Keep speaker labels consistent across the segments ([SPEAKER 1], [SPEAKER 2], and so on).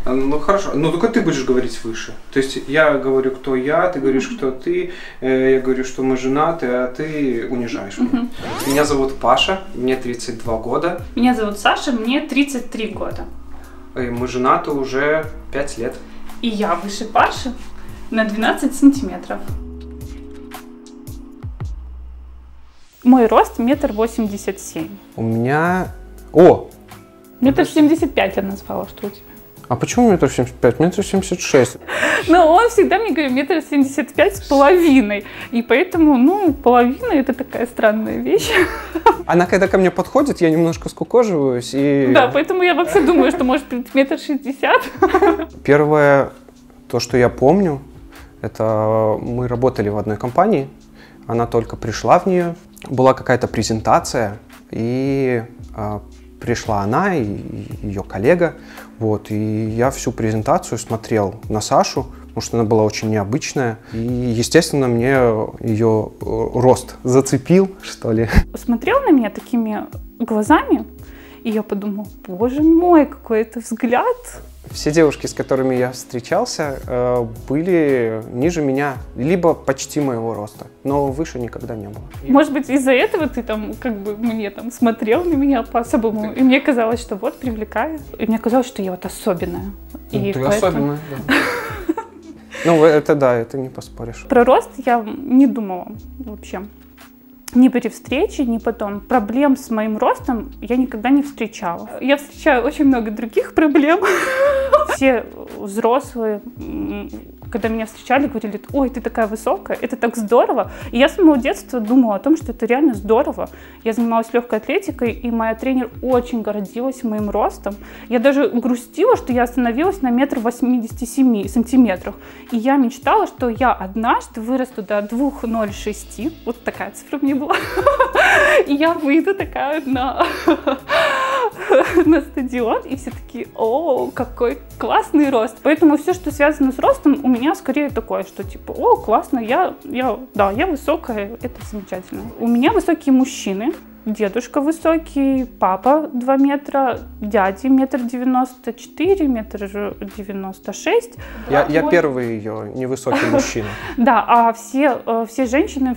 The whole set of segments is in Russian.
[SPEAKER 1] Ну хорошо, ну только ты будешь говорить выше. То есть я говорю, кто я, ты говоришь, кто ты, я говорю, что мы женаты, а ты унижаешь меня. Меня зовут Паша, мне 32 года.
[SPEAKER 2] Меня зовут Саша, мне 33 года.
[SPEAKER 1] И мы женаты уже 5 лет.
[SPEAKER 2] И я выше Паши на 12 сантиметров. Мой рост 1,87 м.
[SPEAKER 1] У меня... О!
[SPEAKER 2] 1,75 м я назвала, что у тебя.
[SPEAKER 1] А почему 1,75 м? 1,76 м.
[SPEAKER 2] Но он всегда мне говорит 1,75 м с половиной. И поэтому, ну, половина — это такая странная вещь.
[SPEAKER 1] Она когда ко мне подходит, я немножко скукоживаюсь и...
[SPEAKER 2] Да, поэтому я вообще думаю, что может быть 1,60 м.
[SPEAKER 1] Первое, то, что я помню, это мы работали в одной компании. Она только пришла в нее. Была какая-то презентация, и пришла она и ее коллега. Вот, и я всю презентацию смотрел на Сашу, потому что она была очень необычная. И, естественно, мне ее рост зацепил, что ли.
[SPEAKER 2] Смотрел на меня такими глазами, и я подумала, боже мой, какой это взгляд.
[SPEAKER 1] Все девушки, с которыми я встречался, были ниже меня, либо почти моего роста, но выше никогда не было.
[SPEAKER 2] Может быть, из-за этого ты там, как бы, мне там смотрел на меня по-особому, и мне казалось, что вот, привлекаю. И мне казалось, что я вот особенная. И
[SPEAKER 1] ты
[SPEAKER 2] поэтому...
[SPEAKER 1] особенная, да. Ну, это да, это не поспоришь.
[SPEAKER 2] Про рост я не думала вообще. Ни при встрече, ни потом. Проблем с моим ростом я никогда не встречала. Я встречаю очень много других проблем. Все взрослые, когда меня встречали, говорили: ой, ты такая высокая, это так здорово. И я с самого детства думала о том, что это реально здорово. Я занималась легкой атлетикой, и моя тренер очень гордилась моим ростом. Я даже грустила, что я остановилась на 1,87 сантиметрах. И я мечтала, что я однажды вырасту до 2,06. Вот такая цифра мне была. И я выйду такая на стадион, и все такие: о, какой классный рост. Поэтому все, что связано с ростом, у меня скорее такое, что типа: о, классно, я высокая, это замечательно. У меня высокие мужчины. Дедушка высокий, папа 2 метра, дяди 1,94 м, 1,96 м.
[SPEAKER 1] Я первый ее невысокий мужчина.
[SPEAKER 2] Да, а все женщины,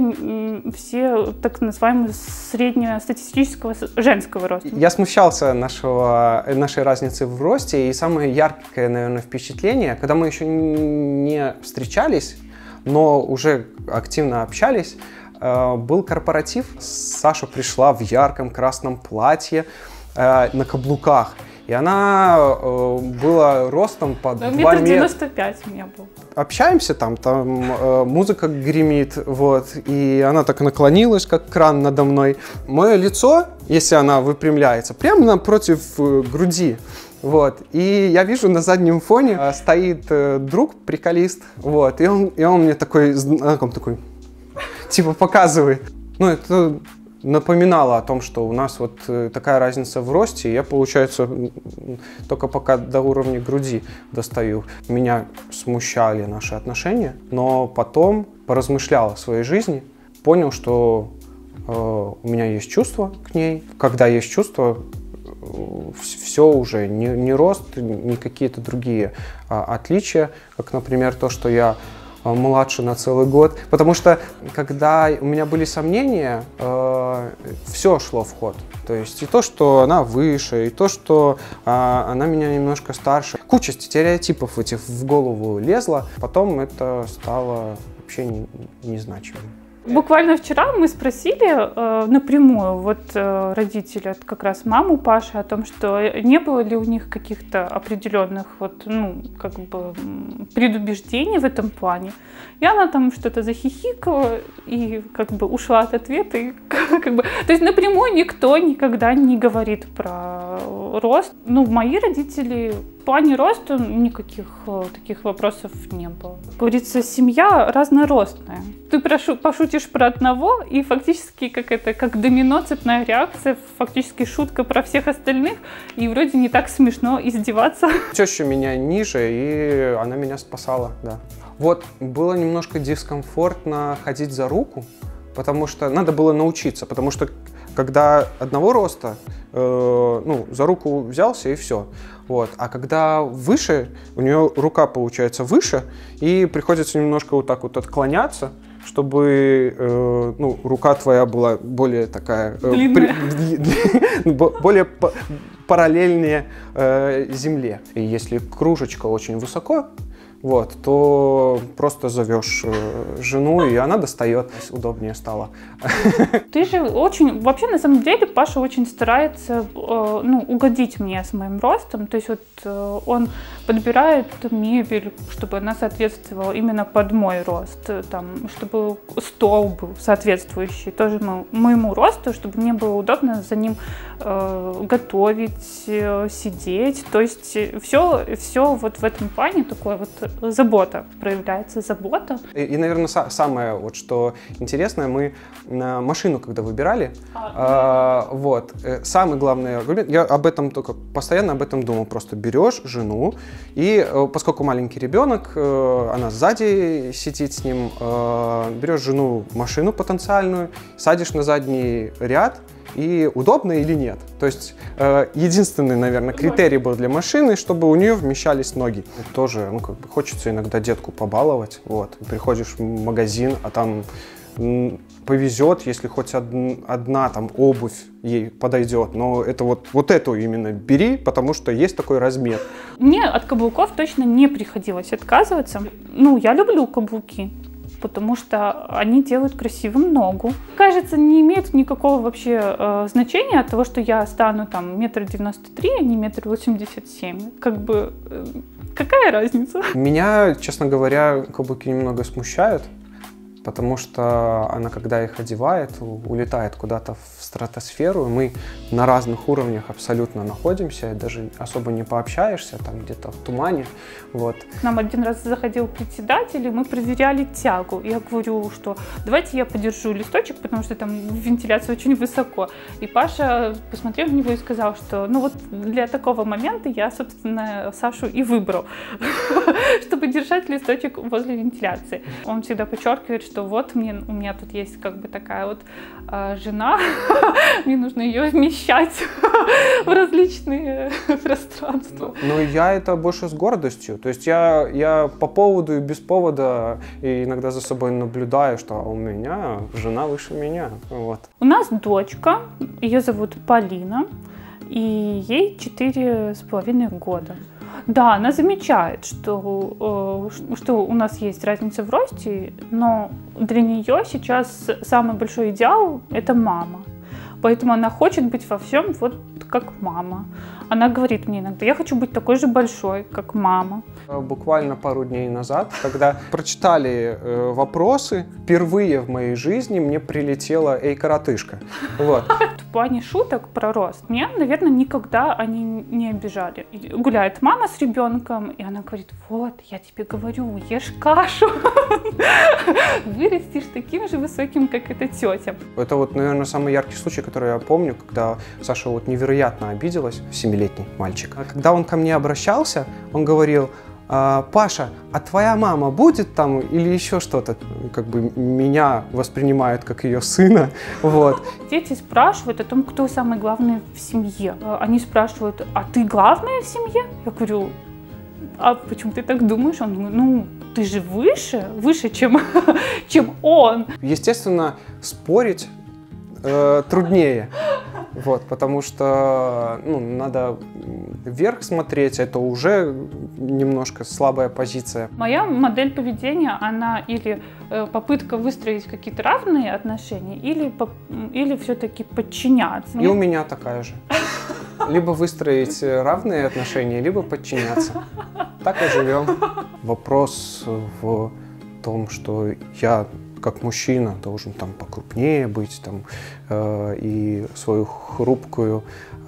[SPEAKER 2] все так называемые среднестатистического женского роста.
[SPEAKER 1] Я смущался нашей разницы в росте, и самое яркое, наверное, впечатление, когда мы еще не встречались, но уже активно общались, был корпоратив. Саша пришла в ярком красном платье на каблуках. И она была ростом по 2 метра.
[SPEAKER 2] 1,95 м у меня был.
[SPEAKER 1] Общаемся, там музыка гремит, вот, и она так наклонилась, как кран надо мной. Мое лицо, если она выпрямляется, прямо напротив груди. Вот, и я вижу, на заднем фоне стоит друг, приколист, вот, и он мне такой, знаком такой, типа показывает. Ну, это напоминало о том, что у нас вот такая разница в росте, и я, получается, только пока до уровня груди достаю. Меня смущали наши отношения, но потом поразмышлял о своей жизни, понял, что у меня есть чувства к ней. Когда есть чувства, все уже, не рост, не какие-то другие отличия, как, например, то, что я младше на целый год. Потому что, когда у меня были сомнения, все шло в ход. То есть и то, что она выше, и то, что она меня немножко старше. Куча стереотипов этих в голову лезла. Потом это стало вообще незначимым.
[SPEAKER 2] Буквально вчера мы спросили напрямую родителей, как раз маму Паши, о том, что не было ли у них каких-то определенных предубеждений в этом плане. И она там что-то захихикала и ушла от ответа. И, То есть напрямую никто никогда не говорит про рост. Мои родители... В плане роста никаких таких вопросов не было. Как говорится, семья разноростная. Ты пошутишь про одного, и фактически как домино, цепная реакция, фактически шутка про всех остальных, и вроде не так смешно издеваться.
[SPEAKER 1] Теща меня ниже, и она меня спасала, да. Вот, было немножко дискомфортно ходить за руку, потому что надо было научиться, потому что когда одного роста, за руку взялся и все. Вот. А когда выше, у нее рука получается выше, и приходится немножко вот так вот отклоняться, чтобы ну, рука твоя была более такая... более параллельнее земле. И если кружечка очень высоко, вот, то просто зовешь жену, и она достает, удобнее стало.
[SPEAKER 2] Ты же очень, вообще на самом деле Паша очень старается ну, угодить мне с моим ростом, то есть вот он подбирает мебель, чтобы она соответствовала именно под мой рост, там, чтобы стол был соответствующий тоже моему росту, чтобы мне было удобно за ним готовить, сидеть, то есть все вот в этом плане такое вот забота, проявляется забота. И
[SPEAKER 1] наверное, самое, вот, что интересное, мы машину, когда выбирали, вот, самый главный аргумент, я об этом только постоянно об этом думал, просто берешь жену, и поскольку маленький ребенок, она сзади сидит с ним, берешь жену в машину потенциальную, садишь на задний ряд, и удобно или нет. То есть единственный, наверное, критерий был для машины, чтобы у нее вмещались ноги. Тоже, ну, как бы хочется иногда детку побаловать. Вот. Приходишь в магазин, а там повезет, если хоть одна там обувь ей подойдет. Но это вот эту именно бери, потому что есть такой размер.
[SPEAKER 2] Мне от каблуков точно не приходилось отказываться. Ну, я люблю каблуки, потому что они делают красивым ногу. Кажется, не имеет никакого вообще значения от того, что я стану там 1,93 м, а не 1,87 м. Как бы, какая разница?
[SPEAKER 1] Меня, честно говоря, каблуки немного смущают, потому что она, когда их одевает, улетает куда-то в стратосферу, и мы на разных уровнях абсолютно находимся, и даже особо не пообщаешься, там где-то в тумане, вот.
[SPEAKER 2] К нам один раз заходил председатель, и мы проверяли тягу. Я говорю, что давайте я подержу листочек, потому что там вентиляция очень высоко. И Паша посмотрел на него и сказал, что ну вот для такого момента я, собственно, Сашу и выбрал, чтобы держать листочек возле вентиляции. Он всегда подчеркивает, что вот у меня тут есть как бы такая вот жена, мне нужно ее вмещать в различные пространства.
[SPEAKER 1] Но я это больше с гордостью, то есть я по поводу и без повода и иногда за собой наблюдаю, что у меня жена выше меня, вот.
[SPEAKER 2] У нас дочка, ее зовут Полина, и ей 4,5 года. Да, она замечает, что у нас есть разница в росте, но для нее сейчас самый большой идеал – это мама. Поэтому она хочет быть во всем вот как мама. Она говорит мне иногда, я хочу быть такой же большой, как мама.
[SPEAKER 1] Буквально пару дней назад, когда прочитали вопросы, впервые в моей жизни мне прилетела «Эй, коротышка». Вот.
[SPEAKER 2] В плане шуток про рост меня, наверное, никогда они не обижали. Гуляет мама с ребенком, и она говорит, вот, я тебе говорю, ешь кашу, вырастешь таким же высоким, как эта тетя.
[SPEAKER 1] Это вот, наверное, самый яркий случай, который я помню, когда Саша вот невероятно обиделась, 7-летний мальчик. А когда он ко мне обращался, он говорил, Паша, а твоя мама будет там или еще что-то? Как бы меня воспринимают как ее сына. Вот.
[SPEAKER 2] Дети спрашивают о том, кто самый главный в семье. Они спрашивают, а ты главная в семье? Я говорю, а почему ты так думаешь? Он говорит, ну, ты же выше, чем он.
[SPEAKER 1] Естественно, спорить труднее. Вот, потому что ну, надо вверх смотреть, это уже немножко слабая позиция.
[SPEAKER 2] Моя модель поведения, она или попытка выстроить какие-то равные отношения, или все-таки подчиняться.
[SPEAKER 1] И у меня такая же. Либо выстроить равные отношения, либо подчиняться. Так и живем. Вопрос в том, что я как мужчина должен там покрупнее быть там, и свою хрупкую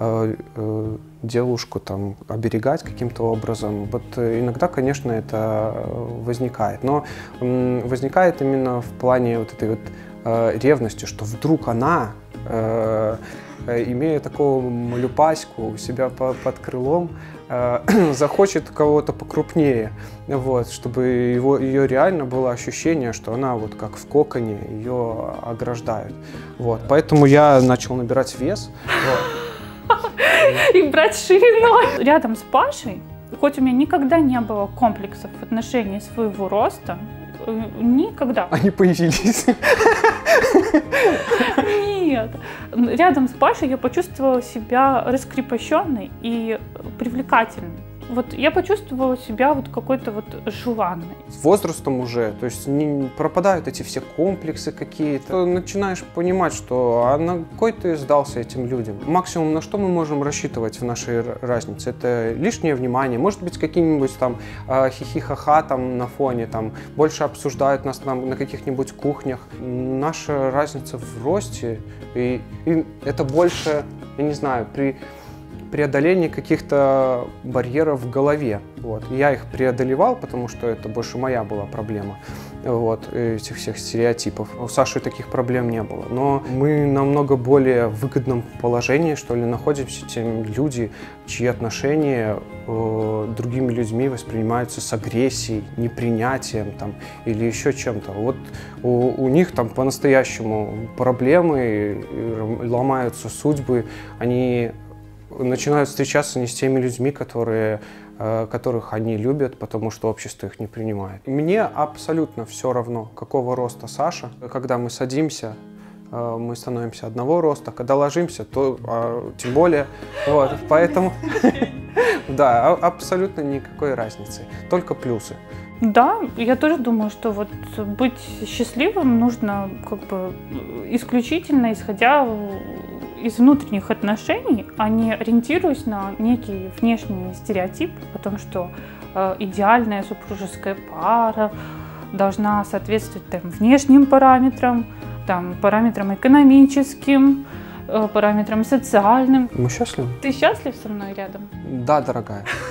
[SPEAKER 1] девушку там оберегать каким-то образом. Вот иногда, конечно, это возникает, но возникает именно в плане вот этой вот ревности, что вдруг она, имея такого малюпаську у себя под крылом, захочет кого-то покрупнее, вот, чтобы ее реально было ощущение, что она вот как в коконе, ее ограждают. Вот, поэтому я начал набирать вес. Вот.
[SPEAKER 2] их брать шириной. Рядом с Пашей, хоть у меня никогда не было комплексов в отношении своего роста, никогда.
[SPEAKER 1] Они появились.
[SPEAKER 2] Нет. Рядом с Пашей я почувствовала себя раскрепощенной и привлекательной. Вот я почувствовала себя вот какой-то вот желанной.
[SPEAKER 1] С возрастом уже, то есть не пропадают эти все комплексы какие-то. Начинаешь понимать, что а на кой ты сдался этим людям? Максимум, на что мы можем рассчитывать в нашей разнице, это лишнее внимание, может быть, какие-нибудь там хихи-ха-ха там на фоне, там больше обсуждают нас там на каких-нибудь кухнях. Наша разница в росте, и это больше, я не знаю, при преодолении каких-то барьеров в голове. Вот. Я их преодолевал, потому что это больше моя была проблема, вот, этих всех стереотипов. У Саши таких проблем не было. Но мы намного более выгодном положении, что ли, находимся, чем люди, чьи отношения другими людьми воспринимаются с агрессией, непринятием там, или еще чем-то. Вот у них там по-настоящему проблемы, ломаются судьбы, они начинают встречаться не с теми людьми, которых они любят, потому что общество их не принимает. Мне абсолютно все равно, какого роста Саша. Когда мы садимся, мы становимся одного роста, когда ложимся, то тем более. Вот, поэтому, да, абсолютно никакой разницы, только плюсы.
[SPEAKER 2] Да, я тоже думаю, что вот быть счастливым нужно как бы исключительно исходя из внутренних отношений, а не ориентируясь на некий внешний стереотип о том, что идеальная супружеская пара должна соответствовать там, внешним параметрам, там, параметрам экономическим, параметрам социальным.
[SPEAKER 1] Мы счастливы?
[SPEAKER 2] Ты счастлив со мной рядом?
[SPEAKER 1] Да, дорогая.